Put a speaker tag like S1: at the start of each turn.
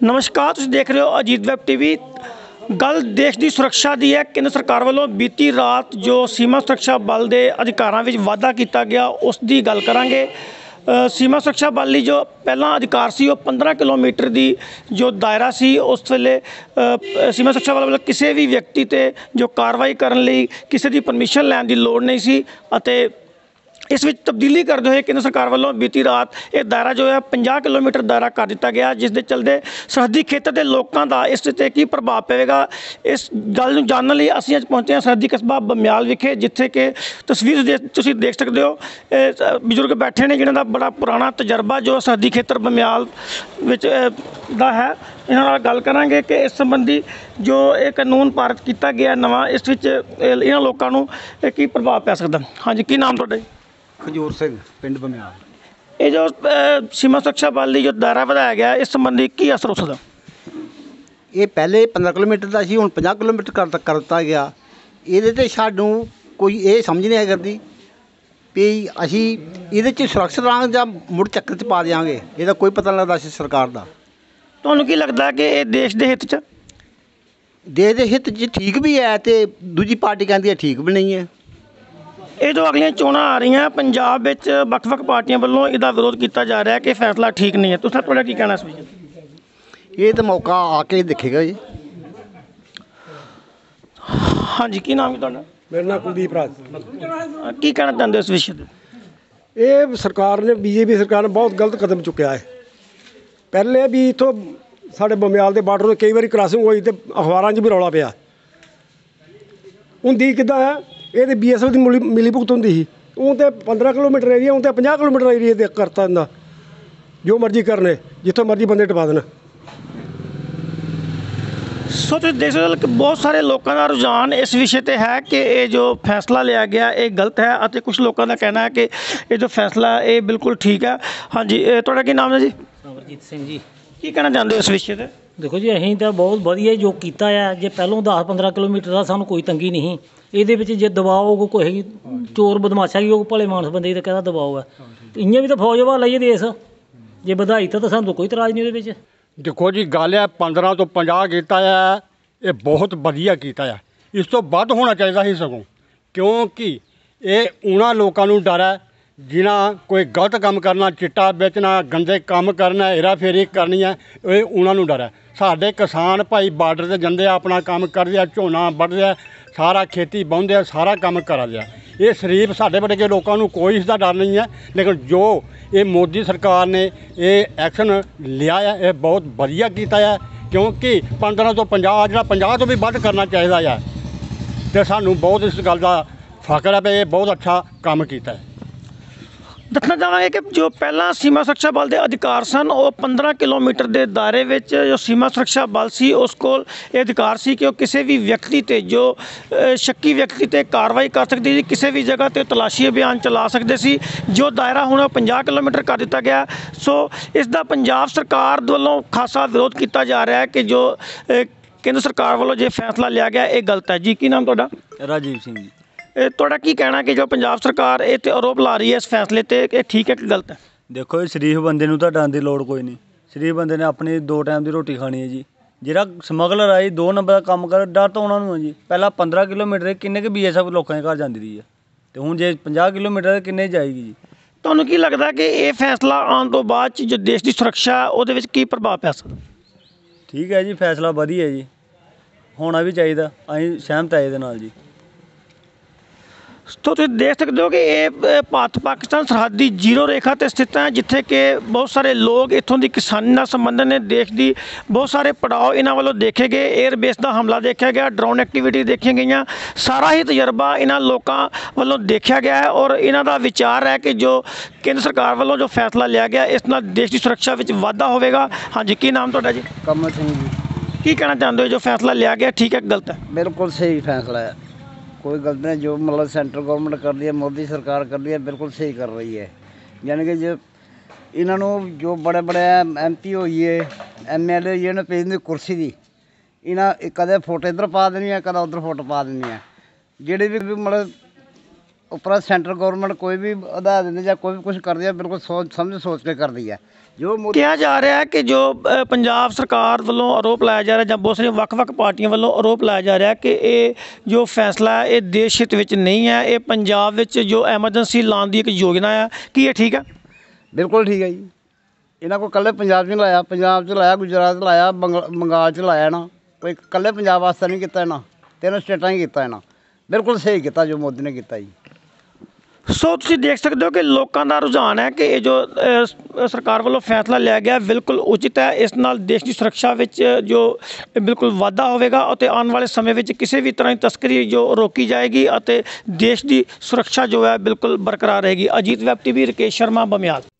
S1: नमस्कार, तुसीं देख रहे हो अजीत वैब टीवी। गल देश की सुरक्षा की है। केंद्र सरकार वालों बीती रात जो सीमा सुरक्षा बल के अधिकारों में वाधा किया गया उसकी गल करांगे। सीमा सुरक्षा बल की जो पहला अधिकार सी वो 15 किलोमीटर की जो दायरा सी उस वेले सीमा सुरक्षा बल वालों किसी भी व्यक्ति ते जो कार्रवाई करने लई किसी की परमिशन लैन की लोड़ नहीं सी अते इस विच तब्दीली करते हुए केंद्र सरकार वालों बीती रात ये दायरा जो है 50 किलोमीटर दायरा कर दिता गया, जिस दे चलते सरहदी खेतर के लोगों का इस ते की प्रभाव पेगा। इस गल नूं जानने लई असीं अज पहुंचे हैं सरहदी कस्बा बमियाल विखे, जिथे कि तस्वीर तुसीं देख सकते हो। बजुर्ग बैठे ने जिन्हां दा बड़ा पुराना तजर्बा जो सरहदी खेतर बमियाल विच दा है। इन्हां नाल गल करांगे कि इस संबंधी जो ये कानून पारित किया गया नवां, इस विच इन्हां लोकां नूं की प्रभाव पै सकदा। हाँ जी, की नाम तुहाडा जी?
S2: खजूर सिंह पिंड बमियाल।
S1: ये जो सीमा सुरक्षा बल की जो दायरा बढ़ाया गया इस संबंधी की असर हो सकता?
S2: ये पहले 15 किलोमीटर का सी, हुण 50 किलोमीटर कर दिता गया। ये सानू कोई ये समझ नहीं आ करती भी असी ये सुरक्षित रहांगे या मुड़ चक्कर च पा देंगे, इसका कोई पता नहीं लगता असी सरकार का।
S1: तुहानूं की लगता कि ये देश के हित च
S2: देश के हित च ठीक भी है तो दूजी पार्टी कहती है ठीक भी नहीं है।
S1: ये जो अगलियां चोणां आ रही हैं पंजाब विच वख-वख पार्टियां वालों इसदा विरोध किया जा रहा है कि फैसला ठीक नहीं है, तुहाडा तुहाडा की कहना इस विच?
S2: ये तो मौका आके दिखेगा जी।
S1: हाँ जी, की नाम है तुहाडा?
S3: मेरा नाम कुलदीप राज।
S1: की कहना चाहते हो इस विषय ते?
S3: ये सरकार ने बीजेपी सरकार ने बहुत गलत कदम चुकया है। पहले भी इतों साढ़े बमियाल के बार्डर कई बार क्रॉसिंग हुई तो अखबारों भी रौला पिया होंगी किदा है। ये तो BSF की मिली भुगत होंगी ही। हूँ तो 15 किलोमीटर एरिया, हूँ तो 50 किलोमीटर एरिया करता दिंदा, जो मर्जी करने जितों मर्जी बंदे टपा देना।
S1: सो तुसीं देख सकते हो कि बहुत सारे लोगों का रुझान इस विषय पे है कि ये जो फैसला लिया गया ये गलत है और कुछ लोगों का कहना है कि ये जो फैसला ये बिल्कुल ठीक है। हाँ जी, तुहाडा की नाम है जी?
S4: अमरजीत सिंह जी।
S1: की कहना चाहते हो इस विषय पे?
S4: देखो जी, असीं तो बहुत वधिया जो किया है। जे पहलों 10-15 किलोमीटर का सानूं कोई तंगी नहीं, ये जे दबाव होगा कोई चोर बदमाशा की होगा भले मानस बंदे तो कहदा दबाव है। इयां भी तो फौज वाला ही देश जे बधाई तो सानूं तो कोई इतराज़ नहीं उहदे विच।
S5: देखो जी, गल है 15 तो 50 किया है, ये बहुत वधिया किया है। इस तो वध होना चाहिए ही सगों, क्योंकि ये उन्होंने लोगों को डर है जिन्हें कोई गलत काम करना, चिट्टा बेचना, गंदे काम करना, हेरा फेरी करनी है, ये उन्होंने डर है। साढ़े किसान भाई बार्डर से जाते अपना काम करते, झोना बढ़ते, सारा खेती बांधते, सारा काम करा दिया। ये शरीफ साढ़े वर्गे लोगों को कोई इसका डर नहीं है, लेकिन जो ये मोदी सरकार ने ये एक्शन लिया है ये बहुत वधिया किया है। क्योंकि 15 तो 50 जो 50 तो भी वध करना चाहिए है, तो सानू बहुत इस गल का फख्र है भी ये बहुत अच्छा काम किया है।
S1: दसना चाहांगे कि जो पहला सीमा सुरक्षा बल के अधिकार सन वो 15 किलोमीटर के दायरे में जो सीमा सुरक्षा बल सी उसको ये अधिकार सी कि किसी भी व्यक्ति ते जो शक्की व्यक्ति ते कार्रवाई कर सकती थी, किसी भी जगह ते तलाशी अभियान चला सकते सी। जो दायरा हुण 50 किलोमीटर कर दिता गया। सो इसका पंजाब सरकार वालों खासा विरोध किया जा रहा है कि जो केंद्र सरकार वालों जो फैसला लिया गया ये गलत है। जी, की नाम तुहाडा?
S4: राजीव सिंह जी।
S1: तुहाडा की कहना कि जो पंजाब सरकार ये आरोप ला रही है इस फैसले ते कि ठीक है कि गलत है?
S6: देखो ये शरीफ बंदे नूं तां डरन दी लोड़ कोई नहीं। शरीफ बंदे ने अपनी 2 टाइम की रोटी खानी है जी। जिहड़ा स्मगलर आई 2 नंबर का काम कर डर तो उन्होंने है जी। पहला 15 किलोमीटर किन्ने के BSF लोगों के घर जाती रही है, तो हुण जे 50 किलोमीटर किन्ने जाएगी जी?
S1: तुहानूं की लगता कि ये फैसला आने तो बाद जो देश की सुरक्षा उहदे विच की प्रभाव पै सकदा?
S6: ठीक है जी, फैसला वधिया जी, होना भी चाहिए। असीं सहमत है इहदे नाल जी।
S1: तो तुम देख सकते हो कि ये भारत पाकिस्तान सरहदी जीरो रेखा ते स्थित है, जिथे कि बहुत सारे लोग इत्थों की किसानी नाल संबंधित ने। देश की बहुत सारे पड़ाव इन्हों वालों देखे गए, एयरबेस का हमला देखा गया, ड्रोन एक्टिविटी देखी गई, सारा ही तजर्बा इन्हों लोगों वालों देखा गया है। और इन्हों का विचार है कि जो केंद्र सरकार वालों जो फैसला लिया गया इस नाल देश की सुरक्षा में वाधा होगा। हाँ जी, की नाम तुहाडा जी?
S2: कमल सिंह जी।
S1: की कहना चाहते हो जो फैसला लिया गया ठीक है गलत है?
S2: बिल्कुल सही फैसला है, कोई गलत नहीं। जो मतलब सेंट्रल गवर्नमेंट कर रही है, मोदी सरकार कर रही है, बिल्कुल सही कर रही है। यानी कि जो इन्होंने जो बड़े बड़े MP होइए, MLA जिन्होंने भेजनी कुर्सी की, इन्हें कदे फुट इधर पा देनी है, कदे उधर फुट पा देनी है। जेह्ड़े भी मतलब ਉੱਪਰ ਸੈਂਟਰ ਗਵਰਨਮੈਂਟ ਕੋਈ ਵੀ ਆਧਾਰ ਦਿੰਦੇ ਜਾਂ ਕੋਈ ਵੀ ਕੁਝ ਕਰਦੀ ਹੈ ਬਿਲਕੁਲ ਸੋਚ ਕੇ ਕਰਦੀ ਹੈ। ਜੋ ਮੋਦੀ
S1: ਕਿਹਾ ਜਾ ਰਿਹਾ ਹੈ ਕਿ ਜੋ ਪੰਜਾਬ ਸਰਕਾਰ ਵੱਲੋਂ ਆਰੋਪ ਲਾਇਆ ਜਾ ਰਿਹਾ ਜਾਂ ਬਹੁਤ ਸਾਰੀਆਂ ਵੱਖ-ਵੱਖ ਪਾਰਟੀਆਂ ਵੱਲੋਂ ਆਰੋਪ ਲਾਇਆ ਜਾ ਰਿਹਾ ਕਿ ਇਹ ਜੋ ਫੈਸਲਾ ਹੈ ਇਹ ਦੇਸ਼ ਹਿੱਤ ਵਿੱਚ ਨਹੀਂ ਹੈ, ਇਹ ਪੰਜਾਬ ਵਿੱਚ ਜੋ ਐਮਰਜੈਂਸੀ ਲਾਉਣ ਦੀ ਇੱਕ ਯੋਜਨਾ ਹੈ, ਕੀ ਇਹ ਠੀਕ ਹੈ?
S2: ਬਿਲਕੁਲ ਠੀਕ ਹੈ ਜੀ। ਇਹਨਾਂ ਕੋਲ ਇਕੱਲੇ ਪੰਜਾਬ 'ਚ ਨਹੀਂ ਲਾਇਆ, ਪੰਜਾਬ 'ਚ ਲਾਇਆ, ਗੁਜਰਾਤ 'ਚ ਲਾਇਆ, ਬੰਗਾਲ 'ਚ ਲਾਇਆ ਨਾ, ਕੋਈ ਇਕੱਲੇ ਪੰਜਾਬ ਵਾਸਤੇ ਨਹੀਂ ਕੀਤਾ ਇਹਨਾਂ, 3 ਸਟੇਟਾਂ ਹੀ ਕੀਤਾ ਇਹਨਾਂ। ਬਿਲਕੁਲ ਸਹੀ ਕੀਤਾ ਜੋ ਮੋਦੀ ਨੇ ਕੀਤਾ ਜੀ।
S1: ਸੋ ਤੁਸੀਂ ਦੇਖ ਸਕਦੇ ਹੋ ਕਿ ਲੋਕਾਂ ਦਾ ਰੁਝਾਨ ਹੈ ਕਿ ਇਹ ਜੋ ਸਰਕਾਰ ਵੱਲੋਂ ਫੈਸਲਾ ਲਿਆ ਗਿਆ ਬਿਲਕੁਲ ਉਚਿਤ ਹੈ। ਇਸ ਨਾਲ ਦੇਸ਼ ਦੀ ਸੁਰੱਖਿਆ ਵਿੱਚ ਜੋ ਬਿਲਕੁਲ ਵਾਧਾ ਹੋਵੇਗਾ ਅਤੇ ਆਉਣ ਵਾਲੇ ਸਮੇਂ ਵਿੱਚ ਕਿਸੇ ਵੀ ਤਰ੍ਹਾਂ ਦੀ ਤਸਕਰੀ ਜੋ ਰੋਕੀ ਜਾਏਗੀ ਅਤੇ ਦੇਸ਼ ਦੀ ਸੁਰੱਖਿਆ ਜੋ ਹੈ ਬਿਲਕੁਲ ਬਰਕਰਾਰ ਰਹੇਗੀ। Ajit web TV, Rakesh Sharma, Bamial.